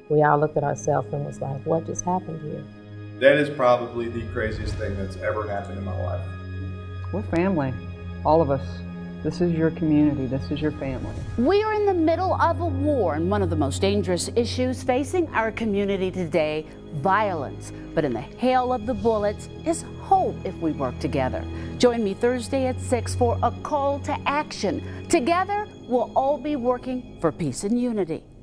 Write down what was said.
We all looked at ourselves and was like, what just happened here? That is probably the craziest thing that's ever happened in my life. We're family, all of us. This is your community, this is your family. We are in the middle of a war, and one of the most dangerous issues facing our community today, violence. But in the hail of the bullets is hope if we work together. Join me Thursday at 6 for a call to action. Together, we'll all be working for peace and unity.